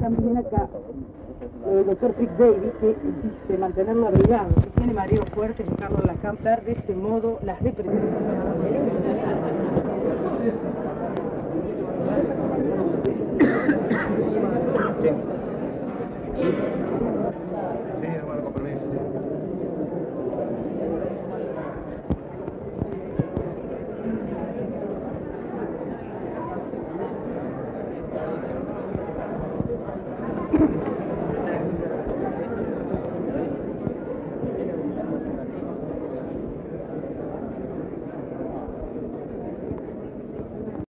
también acá el doctor Frick David, que dice mantenerlo abrigado. Si tiene mareo fuerte, dejarlo en la cama. De ese modo, las depresiones